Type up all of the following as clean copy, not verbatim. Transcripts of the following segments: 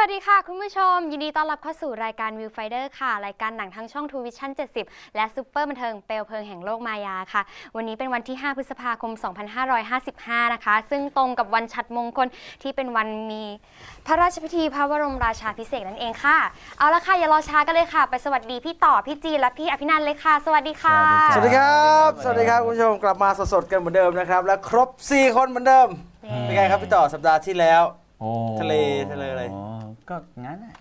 วัสดีค่ะคุณผู้ชมยินดีต้อนรับเข้าสู่รายการ Viewfinder ค่ะรายการหนังทั้งช่อง True Vision 70และซุปเปอร์บันเทิงเปลวเพลิงแห่งโลกมายาค่ะวันนี้เป็นวันที่5พฤษภาคม2555นะคะซึ่งตรงกับวันฉัตรมงคลที่เป็นวันมีพระราชพิธีพระบรมราชาภิเษกนั่นเองค่ะเอาละค่ะอย่ารอช้ากันเลยค่ะไปสวัสดีพี่ต่อพี่จีและพี่อภินันท์เลยค่ะสวัสดีค่ะสวัสดีครับสวัสดีครับคุณผู้ชมกลับมาสดๆกันเหมือนเดิมนะครับและครบ4คนเหมือนเดิมเป็นไงครับพี่ต่อสัปดาห์ที่แล้วทะเลอะไรก็งั้นแหละ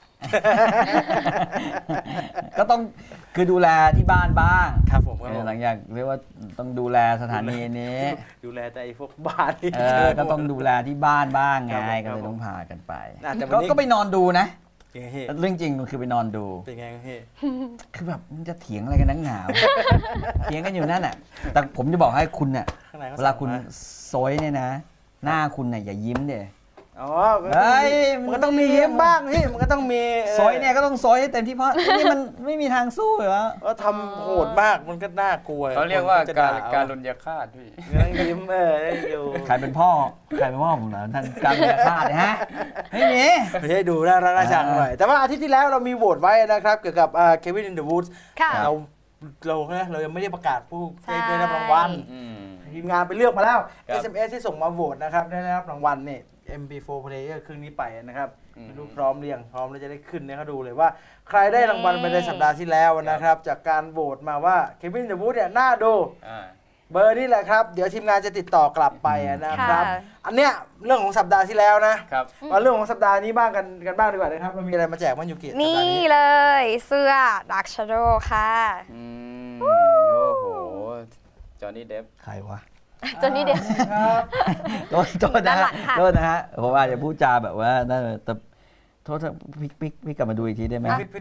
ก็ต้องคือดูแลที่บ้านบ้างครับผมหลังจากเรียกว่าต้องดูแลสถานีนี้ดูแลแต่ไอ้พวกบ้านก็ต้องดูแลที่บ้านบ้างไงก็เลยต้องพากันไปก็ไปนอนดูนะเรื่องจริงมันคือไปนอนดูเป็นไงพี่คือแบบมันจะเถียงอะไรกันนักหนาเถียงกันอยู่นั่นแหละแต่ผมจะบอกให้คุณเนี่ยเวลาคุณโซยเนี่ยนะหน้าคุณเนี่ยอย่ายิ้มเด้มันก็ต้องมียิ้มบ้างพี่มันก็ต้องมีซอยเนี่ยก็ต้องซอยให้เต็มที่เพราะนี่มันไม่มีทางสู้เหรอว่าทำโหดมากมันก็น่ากลัวเขาเรียกว่าการลุนยาฆาตพี่ยิ้มได้ดูใครเป็นพ่อผมเหรอท่านการลุนยาฆาตฮะไม่มีไม่ใช่ดูน่าชังหน่อยแต่ว่าอาทิตย์ที่แล้วเรามีโหวตไว้นะครับเกี่ยวกับCabin in the Woods เรายังไม่ได้ประกาศผู้ได้รับรางวัลทีมงานไปเลือกมาแล้ว SMS ที่ส่งมาโหวตนะครับได้รับรางวัลเนี่ยMP4 Player เครื่องนี้ไปนะครับไม่รู้พร้อมหรือยังพร้อมแล้วจะได้ขึ้นเนี่ยเขาดูเลยว่าใครได้รางวัลไปในสัปดาห์ที่แล้วนะครับจากการโหวตมาว่า Cabin in the Woods เนี่ยน่าดูเบอร์นี่แหละครับเดี๋ยวทีมงานจะติดต่อกลับไปนะครับอันเนี้ยเรื่องของสัปดาห์ที่แล้วนะมาเรื่องของสัปดาห์นี้บ้างกันบ้างดีกว่านะครับเรามีอะไรมาแจกบ้างยูกินี่เลยเสื้อ Dark Shadow ค่ะโอ้โหจอห์นนี่เดฟใครวะจนนี้เด็กโทษนะฮะผมอาจจะพูดจาแบบว่าแต่โทษพี่กลับมาดูอีกทีได้ไหมพี่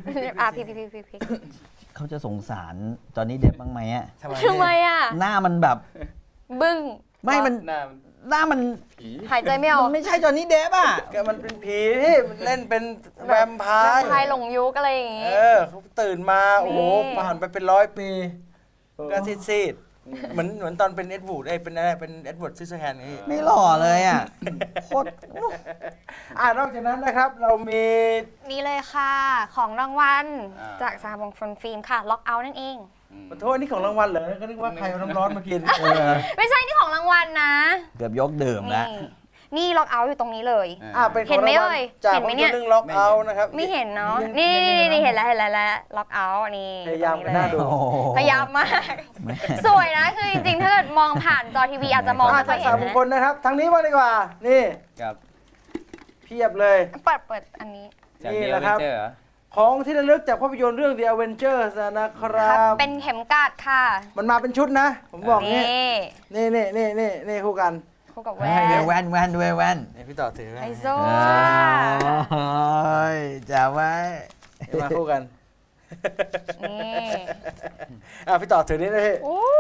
เขาจะสงสารจอห์นนี่เดฟบ้างไหมอ่ะทำไมอ่ะหน้ามันแบบบึ้งไม่มันหน้ามันหายใจไม่ออกไม่ใช่จอห์นนี่เดฟอ่ะมันเป็นผีมันเล่นเป็นแวมไพร์หลงยุคอะไรอย่างงี้เขาตื่นมาโอ้โหผ่านไปเป็น100 ปีก็ซีดเหมือนตอนเป็นเอ็ดวูดเป็นอะไรเป็นเอ็ดวูดซิสเตอร์แฮนด์นี่ไม่หล่อเลยอ่ะโคตรนอกจากนั้นนะครับเรามีนี่เลยค่ะของรางวัลจากสหมงคลฟิล์มค่ะล็อกเอาท์นั่นเองขอโทษนี่ของรางวัลเหรอก็นึกว่าใครเอาน้ำร้อนมากินไม่ใช่นี่ของรางวัลนะเกือบยกดื่มแล้วนี่ล็อกเอาท์อยู่ตรงนี้เลยเห็นไหมเอ่ยเห็นไหมเนี่ยล็อกเอาท์นะครับไม่เห็นเนาะนี่เห็นแล้วล็อกเอาท์นี่พยายามกันน่าดูพยายามมากสวยนะคือจริงๆถ้าเกิดมองผ่านจอทีวีอาจจะมองไม่ค่อยเห็นนะคนนะครับทางนี้มาดีกว่านี่เพียบเลยเปิดอันนี้นี่แหละครับของที่ระลึกจากภาพยนตร์เรื่อง The Avengers นะครับเป็นเข็มกลัดค่ะมันมาเป็นชุดนะผมบอกนี่คู่กันกับแว่นด้วยแว่นพี่ต่อถือไอโซจะไว้มาคู่กันนี่พี่ต่อถือนี่นะพี่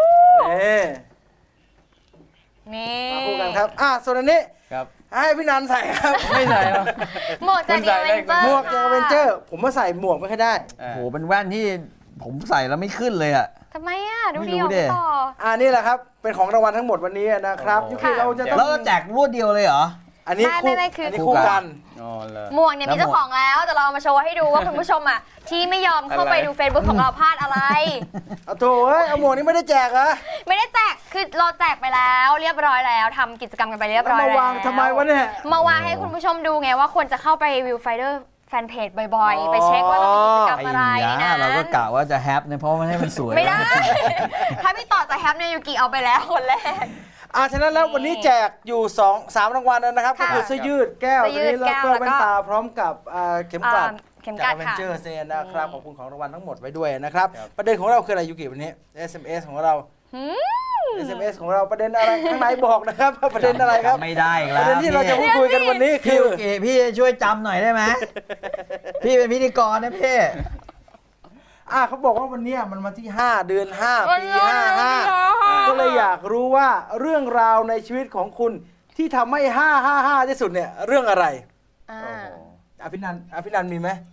นี่มาคู่กันครับส่วนอันนี้ให้พี่นันใส่ครับไม่ใส่หรอหมวกจากเอเวนเจอร์หมวกจากเอเวนเจอร์ผมมาใส่หมวกไม่ค่อยได้โหเป็นแว่นที่ผมใส่แล้วไม่ขึ้นเลยอ่ะทำไมดูดีต่อนี่แหละครับเป็นของรางวัลทั้งหมดวันนี้นะครับยุคิเราจะแล้วแจกรวดเดียวเลยเหรออันนี้คู่กันหมวกเนี่ยมีเจ้าของแล้วแต่เราเอามาโชว์ให้ดูว่าคุณผู้ชมที่ไม่ยอมเข้าไปดู Facebook ของเราพลาดอะไรโถ่เอาหมวกนี้ไม่ได้แจกเหรอไม่ได้แจกคือเราแจกไปแล้วเรียบร้อยแล้วทำกิจกรรมกันไปเรียบร้อยแล้วมาวางทำไมวะเนี่ยมาวางให้คุณผู้ชมดูไงว่าควรจะเข้าไป Viewfinderแฟนเพจบ่อยๆไปเช็คว่าเรามีกิจกรรมอะไรนะเราก็กะว่าจะแฮปเนี่ยเพราะมันให้มันสวยไม่ได้ถ้าพี่ต่อจะแฮปเนี่ยยูกิเอาไปแล้วคนแรกฉะนั้นแล้ววันนี้แจกอยู่3รางวัลนะครับก็คือเสื้อยืดแก้วตัวนี้แล้วก็แว่นตาพร้อมกับเข็มกลัดจากเวนเจอร์เซนนะครับขอบคุณของรางวัลทั้งหมดไว้ด้วยนะครับประเด็นของเราคืออะไรยูกิวันนี้ SMS ของเราSMS ของเราประเด็นอะไรข้างในบอกนะครับประเด็นอะไรครับไม่ได้แล้วประเด็นที่เราจะพูดคุยกันวันนี้คือพี่ช่วยจำหน่อยได้ไหมพี่เป็นพิธีกรนะพี่เขาบอกว่าวันนี้มันวันที่5 เดือน 5 ปี 55ก็เลยอยากรู้ว่าเรื่องราวในชีวิตของคุณที่ทำให้555ที่สุดเนี่ยเรื่องอะไรอภินันท์มีไหม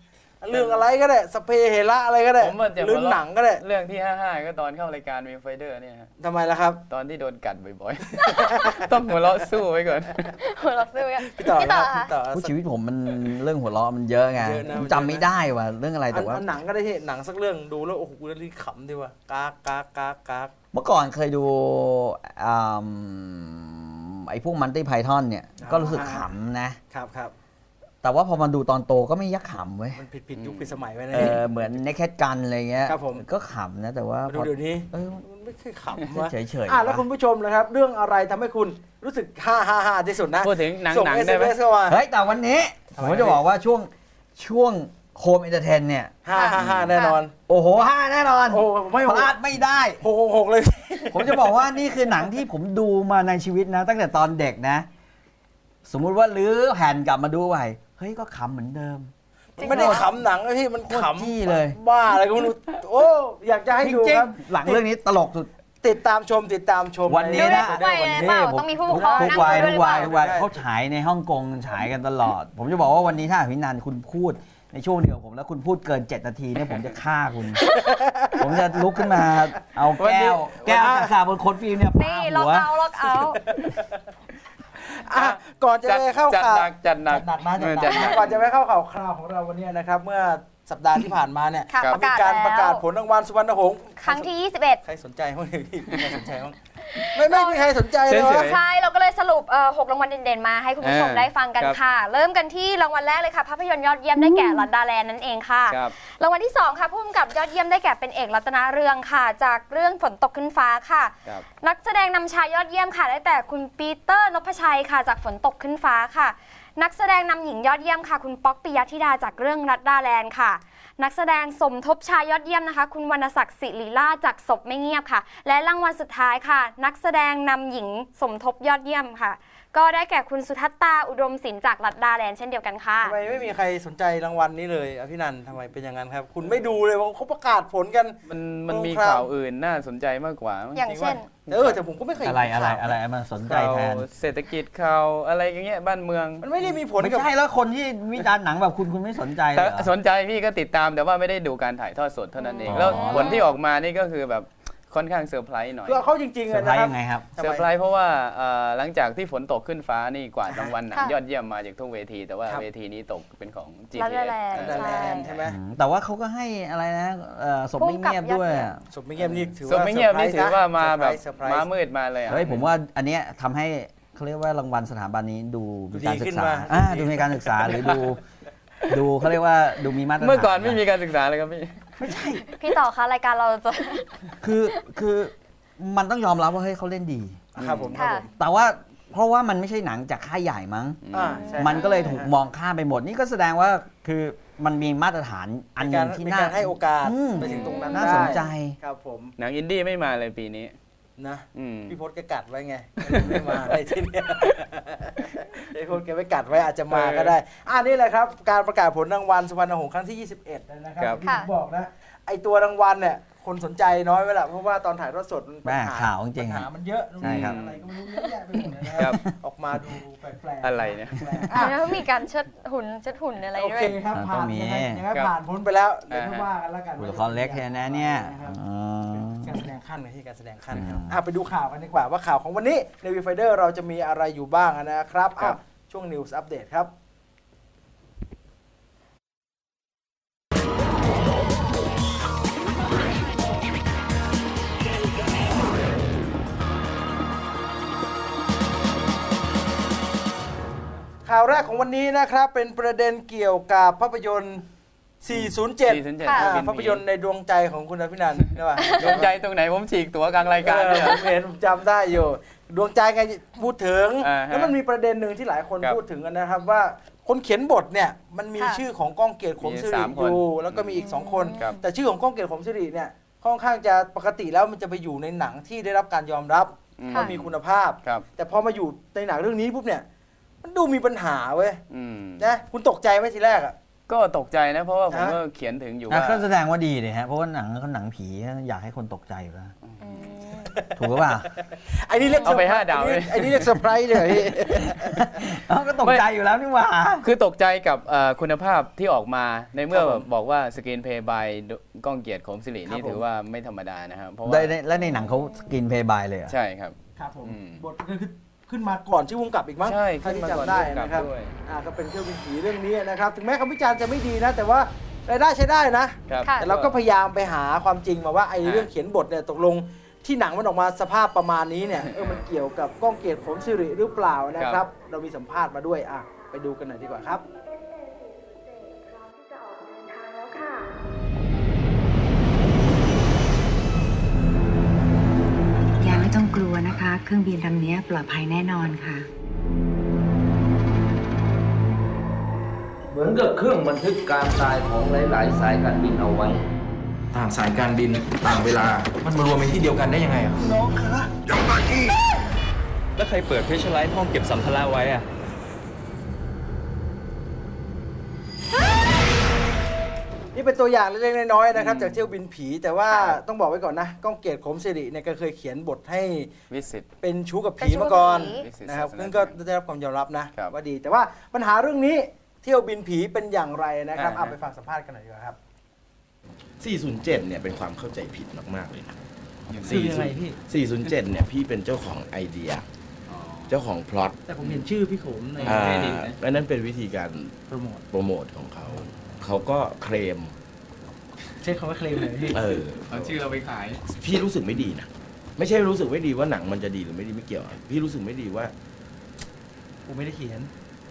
เรื่องอะไรก็ได้สเปเฮระอะไรก็ได้ผมว่าจะหรือหนังก็ได้เรื่องที่55ก็ตอนเข้ารายการวิวไฟเดอร์เนี่ยฮะทำไมล่ะครับตอนที่โดนกัดบ่อยๆ ต้องหัวเราะสู้ไว้ก่อนหัวเราะซื้อกันพี่ต่อพี่ต่อครัค่ะบพี่ต่อผู้ชีวิตผมมันเรื่องหัวเราะมันเยอะไงเยอะนะผมจำไม่ได้ว่าเรื่องอะไรแต่ว่าอันหนังก็ได้ที่หนังสักเรื่องดูแล้วโอ้โหรีขำดีว่ะกากกากกากกากเมื่อก่อนเคยดูอ่าไอ้พวกมันตี้ไพทอนเนี่ยก็รู้สึกขำนะครับครับแต่ว่าพอมาดูตอนโตก็ไม่ยักขำเว้ยมันผิดยุคผิดสมัยไปนะเหมือนในแคทกันอะไรเงี้ยครับผมก็ขำนะแต่ว่ามาดูเดี๋ยวนี้เออมันไม่เคยขำวะเฉยแล้วคุณผู้ชมนะครับ เรื่องอะไรทำให้คุณรู้สึกฮ่าที่สุดนะพูดถึงหนังส่งได้ไหม SMS เข้ามาเฮ้ยแต่วันนี้ทำผไมมจะบอกว่าช่วงโฮมเอนเตอร์เทนเนี่ยฮ่าแน่นอนโอ้โห5แน่นอนโอ้ไม่พลาดไม่ได้หกเลยผมจะบอกว่านี่คือหนังที่ผมดูมาในชีวิตนะ ตั้งแต่ตอนเด็กนะ สมมุติว่าลื้อแผ่นกลับมาดูใหม่เฮ้ยก็ขำเหมือนเดิมไม่ได้ขำหนังนะพี่มันโคตรขำจี้เลยบ้าอะไรก็ไม่รู้โอ้อยากจะให้จดูริงครับๆหลังเรื่องนี้ตลกสุดติดตามชมวันนี้นะทุกวัยเลยเปล่าต้องมีผู้ปกครองทุนั่กงวัยดูทุด้วยกหรือวัเปยล่าทุกวัยเขาฉายในฮ่องกงฉายกันตลอด ผมจะบอกว่าวันนี้ถ้าพี่นันคุณพูดในช่วงเดียวผมแล้วคุณพูดเกิน7 นาทีเนี่ยผมจะฆ่าคุณ ผมจะลุกขึ้นมาเอาแก้วจากสาบนโคนฟิล์มเนี่ยปานี่ล็อกหัวเอาอ่ะก่อนจะไปเข้าจัดข่าวหนักจัดหนักจัดหนักนะจัดหนักก่อนจะไปเข้าข่าวคราวของเราวันนี้นะครับ เมื่อสัปดาห์ที่ผ่านมาเนี่ยค่ะครับมีการประกาศแล้วผลรางวัลสุวรรณหงส์ครั้งที่ใครสนใจบ้างเนี่ยพี่มีใครสนใจบ้างไม่มีใครสนใจเลยเฉวะย 21 ใช่ เราก็เลยสรุป6รางวัลเด่นๆ มาให้คุณผู้ชมอ่าได้ฟังกันครับค่ะ เริ่มกันที่รางวัลแรกเลยค่ะ ภาพยนตร์ยอดเยี่ยมได้แก่ลัดดาแลนด์นั่นเองค่ะครับรางวัลที่ 2 ค่ะผู้กำกับยอดเยี่ยมได้แก่เป็นเอกรัตนเรืองค่ะ จากเรื่องฝนตกขึ้นฟ้าค่ะครับนักแสดงนำชายยอดเยี่ยมค่ะ ได้แต่คุณปีเตอร์นพชัยค่ะ จากฝนตกขึ้นฟ้าค่ะ นักแสดงนำหญิงยอดเยี่ยมค่ะ คุณป๊อกปิยธิดาจากเรื่องรัดดาแลนด์ค่ะ นักแสดงสมทบชายยอดเยี่ยมนะคะ คุณวรรณศักดิ์ศิริราชจากศพไม่เงียบค่ะ และรางวัลสุดท้ายค่ะ นักแสดงนำหญิงสมทบยอดเยี่ยมค่ะ ก็ได้แก่คุณสุทัศตาอุดมศิลป์จากรัดดาแลนด์เช่นเดียวกันค่ะทำไมไม่มีใครสนใจรางวัลนี้เลยอ่ะพี่นันทำไมเป็นอย่างนั้นครับ คุณไม่ดูเลยว่าเขาประกาศผลกันมันมีครับข่าวอื่นน่าสนใจมากกว่าอย่างเช่นแต่ผมก็ไม่เคยอะไรเห็นข่าวมาสนใจข่าวแทนเศรษฐกิจข่าวอะไรอย่างเงี้ยบ้านเมืองมันไม่ได้มีผลไม่กับใช่แล้วคนที่วิจารณ์หนังแบบคุณไม่สนใจเลแต่ยเหรอสนใจพี่ก็ติดตามแต่ว่าไม่ได้ดูการถ่ายทอดสดเท่านั้นเองอ๋อแล้วผลที่ออกมานี่ก็คือแบบค่อนข้างเซอร์ไพรส์หน่อยคือเขาจริงๆเซออะร์ไพรนะส์ครับยังไงครับทำไมเซอร์ไพรส์เพราะว่าหลังจากที่ฝนตกขึ้นฟ้านี่กวาดรางวัลหนังค่ะยอดเยี่ยมมาจากทุกเวที แต่ว่าครับเวทีนี้ตกเป็นของ La La GTS Land แต่แลนด์ใช่ไหมแต่ว่าเขาก็ให้อะไรนะศพไม่เงียบด้วยอะศพไม่เงียบนี่ถือส่วนว่าไม่เงียบนี่ถือว่ามาแบบเซอร์ไพรส์มามืดมาเลยอะเฮ้ยผมว่าอันเนี้ยทำให้เขาเรียกว่ารางวัลสถาบันนี้ดูมีการดีขึ้ศึนกษามาดูมีการศึกษาหรือดูเขาเรียกว่าดูมีมาตรฐานเมื่อก่อนไม่มีการศึกษาเลยครับพี่ไม่ใช่พี่ต่อคะรายการเราจะคือมันต้องยอมรับว่าเฮ้ยเขาเล่นดีครับผมครับผมแต่ว่าเพราะว่ามันไม่ใช่หนังจากค่ายใหญ่มั้งใช่มันก็เลยถูกมองข้ามไปหมด นี่ก็แสดงว่าคือมันมีมาตรฐานอันหนึงที่มีน่าการให้โอกาสอืมไปถึงตรงนั้นน่าสนใจได้ครับผมหนังอินดี้ไม่มาเลยปีนี้นะอืมพี่พศแกกัดไว้ไงไม่มาในที่เนี้ยพี่พศแกไปกัดไว้อาจจะมาก็ได้นี่แหละครับ การประกาศผลรางวัลสุวรรณหงส์ครั้งที่ 21นะครับครับที่ผมบอกนะไอตัวรางวัลเนี่ยคนสนใจน้อยไปละเพราะว่าตอนถ่ายทอดสดมันปัญหข่าวจริงๆปัญหามันเยอะใช่ครับอะไรก็ไม่รู้เยอะแยะไปหมดเลยนะคครัรับบ ออกมาดูแปลกๆอะไรเนี่ยแปลกๆแล้วมีการเชิดหุ่นอะไรโอด้วเคยครับต้องผ่านมียังไงครับผ่านพ้นไปแล้วเดี๋ยวไม่ว่ากันแล้วกันตัวละครเล็กแค่นั้นเนี่ยครับอ๋อการแสดงขั้นที่การแสดงขั้นครับอืมไปดูข่าวกันดีกว่าว่าข่าวของวันนี้ในวีไฟเดอร์เราจะมีอะไรอยู่บ้างนะครับครับช่วง News Update ครับ ข่าวแรกของวันนี้นะครับเป็นประเด็นเกี่ยวกับภาพยนตร์ 407 ค่ะภาพยนตร์ในดวงใจของคุณอภินันท์ใช่ป่ะดวงใจตรงไหนผมฉีกตั๋วกลางรายการเนี่ยผมเห็นผมจำได้อยู่ ดวงใจไงพูดถึงอ่าฮะแล้วมันมีประเด็นหนึ่งที่หลายคนครับพูดถึงกันนะครับว่าคนเขียนบทเนี่ยมันมีค่ะชื่อของก้องเกียรติขมสิริมีสามอคนยู่แล้วก็มีอีก 2 คนครับแต่ชื่อของก้องเกียรติขมสิริเนี่ยค่อนข้างจะปกติแล้วมันจะไปอยู่ในหนังที่ได้รับการยอมรับอืมว่ามีคุณภาพครับแต่พอมาอยู่ในหนังเรื่องนี้ปุ๊บเนี่ยมันดูมีปัญหาเว้ยอืมนะคุณตกใจไหมทีแรกอ่ะก็ตกใจนะ เพราะว่าผมฮะก็เขียนถึงอยู่อ่ะว่าก็แสดงว่าดีเลยฮะเพราะว่าหนังเขาหนังผีอยากให้คนตกใจอยู่แล้วอืมถูกหรือเปล่าไอ้นี่เรียกเอาไป5 ดาวเลยไอ้นี่เรียกเซอร์ไพรส์เลยพี่ก็ตกใจอยู่แล้วนี่หว่าคือตกใจกับคุณภาพที่ออกมาในเมื่อบอกว่าสกรีนเพย์บายก้องเกียรติโขมศิรินี่ถือว่าไม่ธรรมดานะครับเพราะว่าและในหนังเขาสกินเพย์บายเลยอ่ะใช่ครับครับผมอืมบทคือขึ้นมาก่อนชื่อวงกับอีกมั้งใช่ถ้าที่ขึ้นมาก่อนจำได้ผู้กำกับนะครับด้วยก็เป็นเครื่องบินผีเรื่องนี้นะครับถึงแม้คำวิจารณ์จะไม่ดีนะ แต่ว่ารายได้ใช้ได้นะครับค่ะแต่เราก็พยายามไปหาความจริงมาว่าไอ้เรื่องเขียนบทเนี่ยตกลงที่หนังมันออกมาสภาพประมาณนี้เนี่ยมันเกี่ยวกับก้องเกียรติโขมศิริหรือเปล่านะครับ เรามีสัมภาษณ์มาด้วยไปดูกันหน่อยดีกว่าครับยาไม่ต้องกลัวนะคะ เครื่องบินลำนี้ปลอดภัยแน่นอนค่ะเหมือนกับเครื่องบันทึกการตายของหลาย ๆ สายการบินเอาไว้ต่างสายการบินต่างเวลา มันมารวมเป็นที่เดียวกันได้ยังไงอ่ะแล้วใครเปิดเพชรไลท์ห้องเก็บสัมภาระไว้อะนี่เป็นตัวอย่างเล็กๆน้อยๆนะครับจากเที่ยวบินผีแต่ว่าต้องบอกไว้ก่อนนะก้องเกียรติโขมศิริเนี่ยก็เคยเขียนบทให้วิสิตเป็นชู้กับผีมาก่อนวิสิตนะครับศาสนาซึ่งก็ได้รับความยอมรับนะครับ ว่าดี แต่ว่าปัญหาเรื่องนี้เที่ยวบินผีเป็นอย่างไรนะครับไปฟังสัมภาษณ์กันหน่อยดีกว่าครับ 407 เนี่ยเป็นความเข้าใจผิดมากๆเลยนะคือยังไงพี่ 407 เนี่ยพี่เป็นเจ้าของไอเดีย เจ้าของพล็อตแต่ผมเห็นชื่อพี่โขมในอันนั้นเป็นวิธีการโปรโมทโปรโมทของเขา เขาก็เคลมใช้คำว่าเคลมเลยพี่เอาชื่อเราไปขายพี่รู้สึกไม่ดีนะ ไม่ใช่รู้สึกไม่ดีว่าหนังมันจะดีหรือไม่ดีไม่เกี่ยว พี่รู้สึกไม่ดีว่าผมไม่ได้เขียน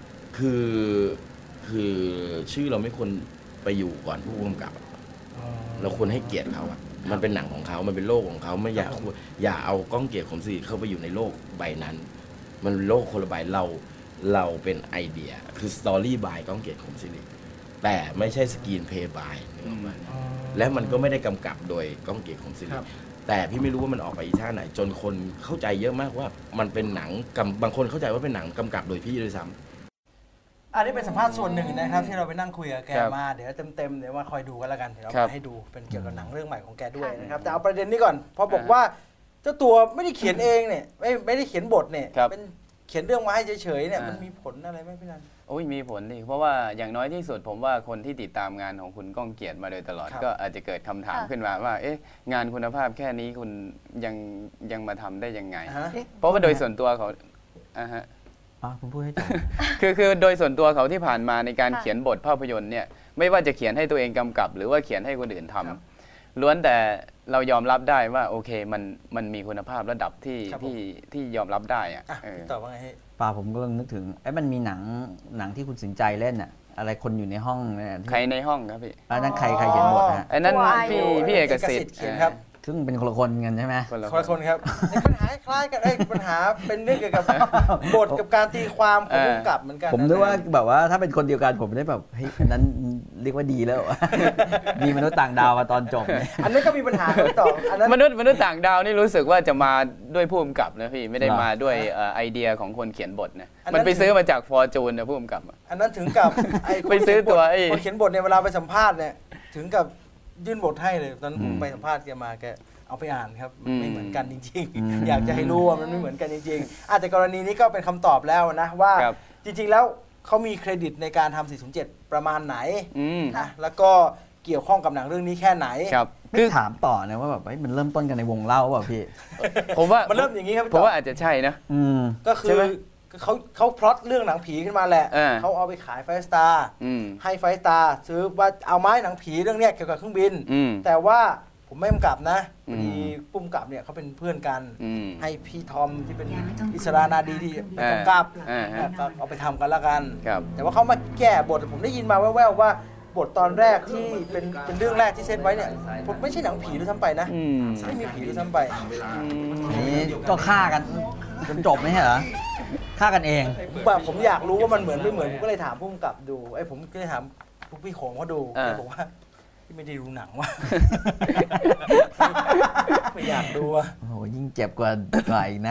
คือชื่อเราไม่ควรไปอยู่ก่อนผู้กำกับ เราควรให้เกียรติเขาอะมันเป็นหนังของเขา มันเป็นโลกของเขาไม่อย่าเอาก้องเกียรติโขมศิริเข้าไปอยู่ในโลกใบนั้น มันโลกคนละใบเราเป็นไอเดีย คือสตอรี่บายก้องเกียรติโขมศิริแต่ไม่ใช่สกรีนเพย์บายนึกออกไหมและมันก็ไม่ได้กำกับโดยก้องเกียรติโขมศิริ แต่พี่ไม่รู้ว่ามันออกไปอีท่าไหน จนคนเข้าใจเยอะมากว่ามันเป็นหนังบางคนเข้าใจว่าเป็นหนังกำกับโดยพี่ด้วยซ้ำอันนี้เป็นสัมภาษณ์ส่วนหนึ่งนะครับที่เราไปนั่งคุยกับแกครับมาเดี๋ยวเต็มๆเดี๋ยวมาคอยดูกันแล้วกันเดี๋ยวเราครับให้ดูเป็นเกี่ยวกับหนังเรื่องใหม่ของแกด้วยนะครับแต่เอาประเด็นนี้ก่อนพอบอกว่าเจ้าตัวไม่ได้เขียนเองเนี่ยไม่ได้เขียนบทเนี่ยครับเป็นเขียนเรื่องมาให้เฉยๆเนี่ยมันมีผลอะไรไหมพี่นันโอ้ยมีผลดิเพราะว่าอย่างน้อยที่สุดผมว่าคนที่ติดตามงานของคุณก้องเกียรติมาโดยตลอดครับก็อาจจะเกิดคำถามขึ้นมาว่า เอ๊ะงานคุณภาพแค่นี้คุณยังมาทำได้ยังไงฮะเพราะว่าโดยส่วนตัวเขาฮะคุณพูดให้จบคือโดยส่วนตัวเขาที่ผ่านมาในการค่ะเขียนบทภาพยนตร์เนี่ยไม่ว่าจะเขียนให้ตัวเองกำกับ หรือว่าเขียนให้คนอื่นทำล้วนแต่เรายอมรับได้ว่าโอเคมันมีคุณภาพระดับที่ยอมรับได้อะพี่ตอบว่าไงให้ป่าผมก็นึกถึงมันมีหนังที่คุณสินใจเล่นอะอะไรคนอยู่ในห้องเนี่ยใครในห้องครับพี่อันนั้นใครเขียนบทฮะไอ้นั่นตัวอายุพี่เอกสิทธิ์เขียนครับซึ่งเป็นคนละคนกันใช่ไหมคนละคนละคนครับปัญหาคล้ายกันปัญหาเป็นเรื่องเกี่ยวกับบทกับการตีความของผู้กำกับเหมือนกันผมนึกว่าแบบว่าถ้าเป็นคนเดียวกันผมได้แบบเฮ้ยอันนั้นเรียกว่าดีแล้ว มีมนุษย์ต่างดาวมาตอนจบเนี่ยอันนั้นก็มีปัญหาต่ออันนั้นมนุษย์ต่างดาวนี่รู้สึกว่าจะมาด้วยผู้กำกับนะพี่ไม่ได้มาด้วยไอเดียของคนเขียนบทนะมันไปซื้อมาจากฟอร์จูนนะผู้กำกับอะอันนั้นถึงกับไอ้คนไปซื้อตัวไอ้คนเขียนบทเนี่ยเวลาไปสัมภาษณ์เนี่ยถึงกับยื่นบทให้เลยตอนนั้นผมไปสัมภาษณ์แกมาแกเอาไปอ่านครับมันไม่เหมือนกันจริงๆ อยากจะให้รู้ว่ามันไม่เหมือนกันจริงๆแต่กรณีนี้ก็เป็นคำตอบแล้วนะว่าครับจริงๆแล้วเขามีเครดิตในการทำ407 ประมาณไหน นะแล้วก็เกี่ยวข้องกับหนังเรื่องนี้แค่ไหนครับไม่ถามต่อนะว่าแบบเฮ้ยมันเริ่มต้นกันในวงเล่าเปล่าพี่ผมว่ามันเริ่มอย่างนี้ครับพี่ผมต่อว่าอาจจะใช่นะก็คืใช่อไหมเขาพล็อตเรื่องหนังผีขึ้นมาแหละอ่าเขาเอาไปขายไฟสตาร์อืมให้ไฟสตาร์ซื้อว่าเอาไม้หนังผีเรื่องเนี้ยเกี่ยวกับเครื่องบินอืมแต่ว่าผมไม่กำกับนะพอือมดีปุ้มกับเนี่ยเขาเป็นเพื่อนกันอืมให้พี่ทอมที่เป็นอิสรานาดีที่เป็นกำกับ ก็เอาไปทำกันละกันครับแต่ว่าเขามาแก้บทผมได้ยินมาแว่วๆว่าบทตอนแรกที่เป็นเรื่องแรกที่เซตไว้เนี่ยผมไม่ใช่หนังผีด้วยซ้ำไปนะอืมไม่มีผีด้วยซ้ำไปนี่ก็ฆ่ากันจนจบไม่ใช่เหรอฆ่ากันเองผมอยากรู้ว่ามันเหมือนไม่เหมือนผมก็เลยถามผู้กำกับดูผมก็เลยถามพวกพี่โขงเขาดูแกบอกว่าพี่ไม่ได้ดูหนังว่ะ ไม่อยากดูอ่ะโอ้โหยิ่งเจ็บกว่าอีกนะ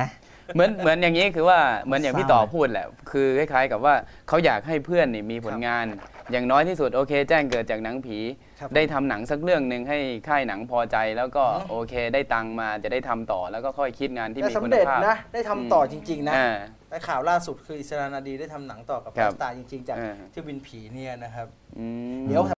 เหมือนอย่างนี้คือว่าเหมือนอย่างพี่ต่อพูดแหละคือคล้ายๆกับว่าเขาอยากให้เพื่อนนี่มีผลงานอย่างน้อยที่สุดโอเคแจ้งเกิดจากหนังผีได้ทำหนังสักเรื่องหนึ่งให้ค่ายหนังพอใจแล้วก็โอเคได้ตังมาจะได้ทำต่อแล้วก็ค่อยคิดงานที่มีคุณภาพนะได้ทำต่อจริงๆนะแต่ข่าวล่าสุดคืออิสรานาดีได้ทำหนังต่อกับสตาร์จริงๆจากที่วินผีเนี่ยนะครับเดี๋ยว